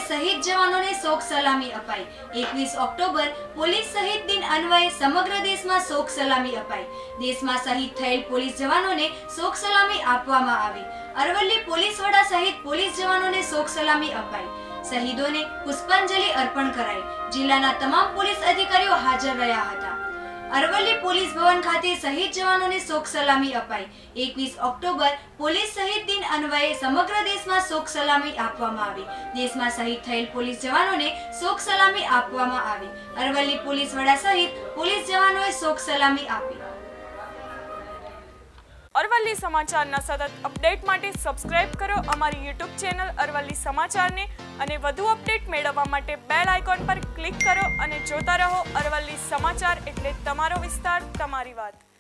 शहीद जवानों ने शोक सलामी अपाई। 21 ऑक्टोबर पोलीस शहीद दिन अन्वये समग्र देश में शोक सलामी अपाई। देश में शहीद थયેલ पोलीस जवानों ने शोक सलामी आपवामां आवी। अरवल्ली पोलीस वड़ा सहित पोलीस जवानों ने शोक सलामी अपाई। शहीदों ने पुष्पांजलि अर्पण कराई। जिल्लाना तमाम पोलीस अधिकारीओ हाजर रह्या हता। अरवल्ली पोलीस भवन खाते शहीद जवानों ने शोक सलामी अपाई। 21 ऑक्टोबर पोलीस शहीद दिन अन्वये समग्र देश में शोक सलामी आपवामां आवी। देश में शहीद थયેલ पोलीस जवानों ने शोक सलामी आपवामां आवी। अरवल्ली पोलीस वड़ा सहित पोलीस जवानोए शोक सलामी आपी। अरवल्ली समाचारना सतत अपडेट माटे सब्सक्राइब करो अमारी यूट्यूब चेनल अरवल्ली समाचार ने अने वधु अपडेट मेळववा माटे बेल आइकॉन पर क्लिक करो अने जोता रहो अरवल्ली समाचार एटले तमारो विस्तार तमारी वात।